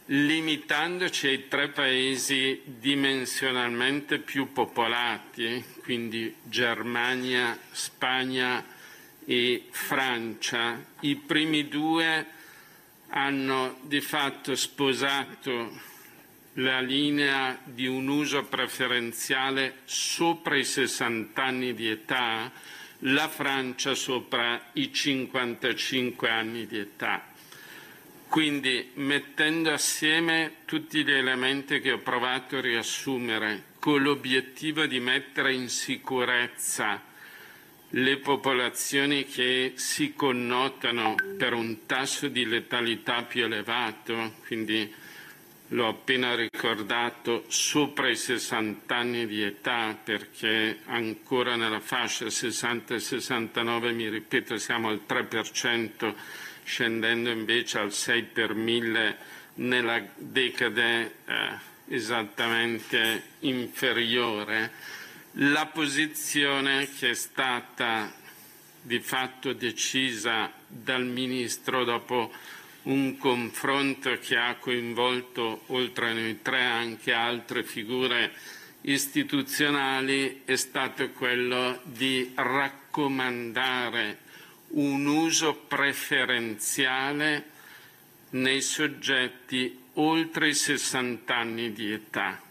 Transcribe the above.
limitandoci ai 3 paesi dimensionalmente più popolati, quindi Germania, Spagna e Francia. I primi 2 hanno di fatto sposato la linea di un uso preferenziale sopra i 60 anni di età, la Francia sopra i 55 anni di età. Quindi, mettendo assieme tutti gli elementi che ho provato a riassumere, con l'obiettivo di mettere in sicurezza le popolazioni che si connotano per un tasso di letalità più elevato, quindi l'ho appena ricordato, sopra i 60 anni di età, perché ancora nella fascia 60 e 69, mi ripeto, siamo al 3%, scendendo invece al 6 per 1000 nella decade esattamente inferiore. La posizione che è stata di fatto decisa dal Ministro dopo un confronto che ha coinvolto, oltre a noi 3, anche altre figure istituzionali, è stato quello di raccomandare un uso preferenziale nei soggetti oltre i 60 anni di età.